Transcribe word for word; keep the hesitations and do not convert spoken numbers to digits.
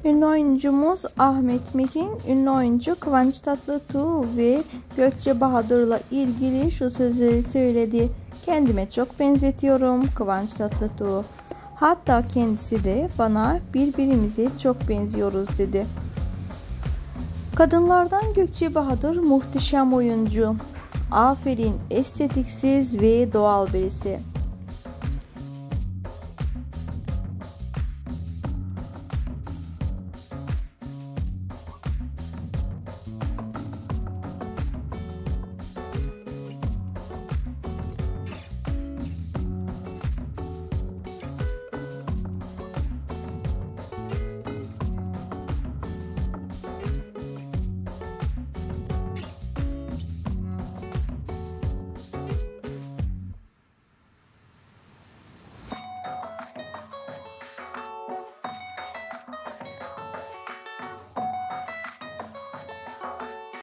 Ünlü oyuncumuz Ahmet Metin, ünlü oyuncu Kıvanç Tatlıtuğ ve Gökçe Bahadır'la ilgili şu sözleri söyledi. Kendime çok benzetiyorum Kıvanç Tatlıtuğ. Hatta kendisi de bana birbirimize çok benziyoruz dedi. Kadınlardan Gökçe Bahadır muhteşem oyuncu. Aferin, estetiksiz ve doğal birisi.